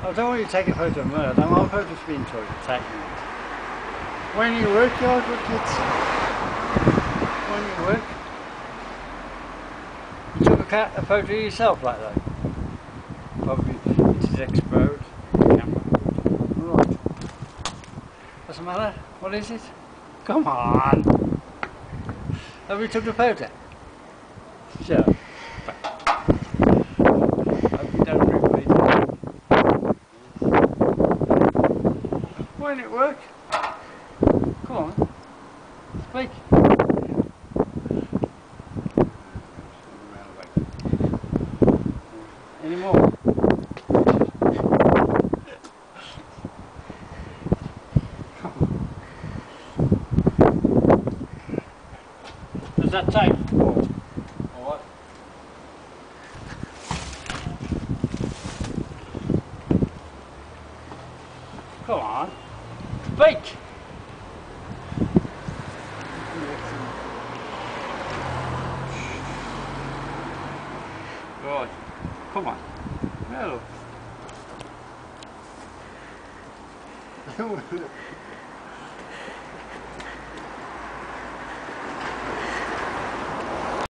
I don't want you to take a photo of me. I don't want photos being taken. When you work, you are good kids. When you work. You took a photo of yourself like that. Probably it is exposed. Camera. Right. What's the matter? What is it? Come on. Have you took a photo? Sure. Hope you don't repeat it. Why didn't it work? Come on. Speak. Any more? Does that take? Or what? Come on. Speak! Right. Come on. Hello.